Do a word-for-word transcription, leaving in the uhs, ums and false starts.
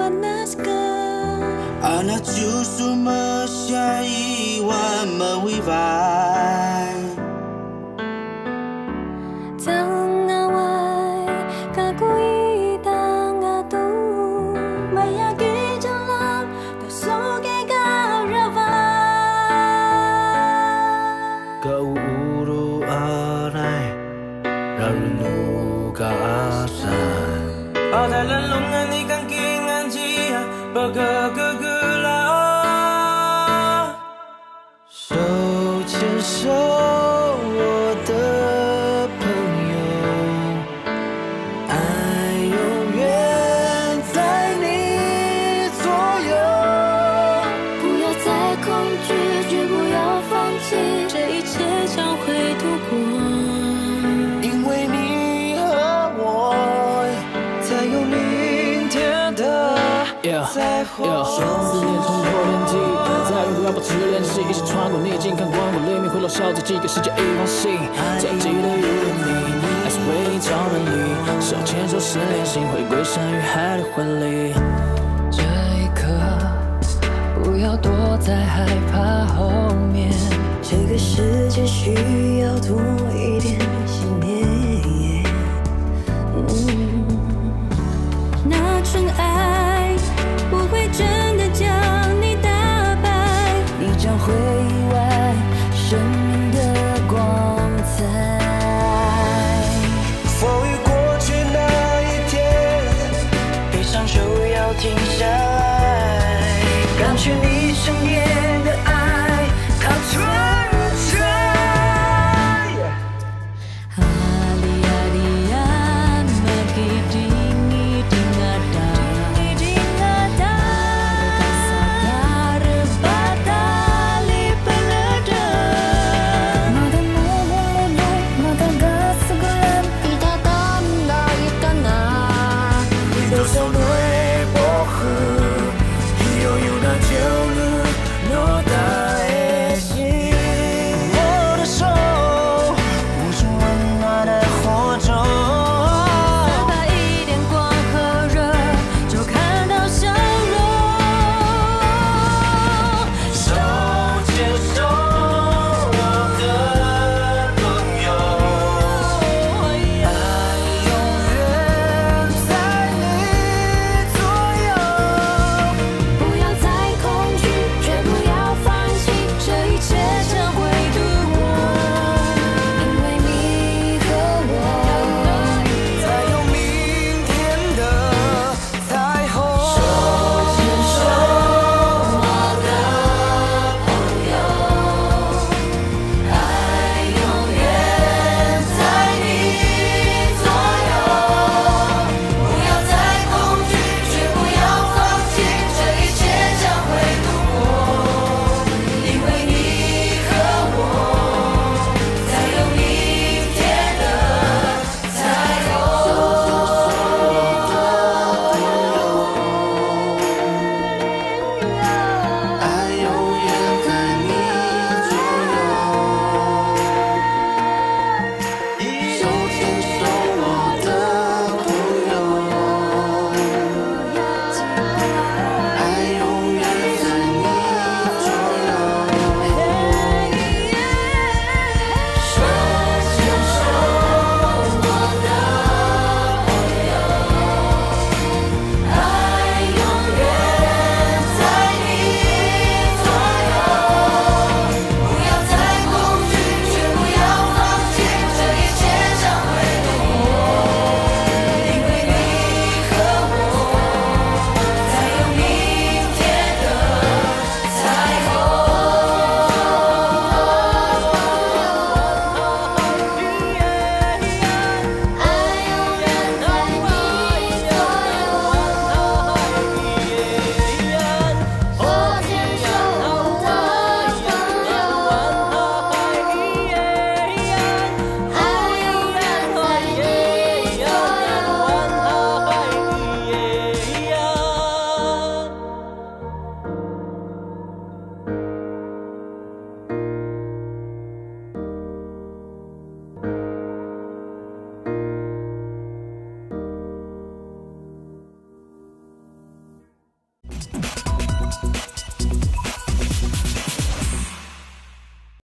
Anak cucu masyai wa mawivai Tangawai kakui tangatu Mayagi jalan Tosoge garavai Kau uru arai Rarunu ka asan Ada lalungan ikan kingan jia Bergegela手牵手我的朋友爱永远在你左右不要再恐惧绝不要放弃这一切将会度过因为你和我才有明天的再会思念冲破天际再也不要保持联系一起穿过逆境看光过黎明回头笑着几个世界一往心再记得有你还是为你超能力手牵手失联心回归山与海的婚礼这一刻不要躲在害怕后面这个世界需要多一点信念、嗯、 那纯爱不会真的将你打败你将会意外生命的光彩风雨过去那一天悲伤就要停下来感觉你